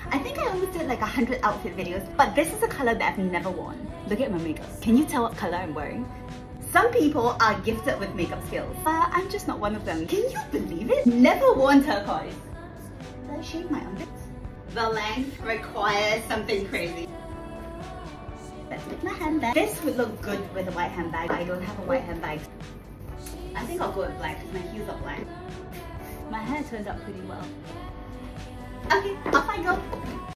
I think I almost did like 100 outfit videos, but this is a color that I've never worn. Look at my makeup. Can you tell what color I'm wearing? Some people are gifted with makeup skills, but I'm just not one of them. Can you believe it? Never worn turquoise. Did I shave my armpits? The length requires something crazy. Let's make my handbag. This would look good with a white handbag. I don't have a white handbag. I think I'll go with black because my heels are black. My hair turned out pretty well. Okay, off I go.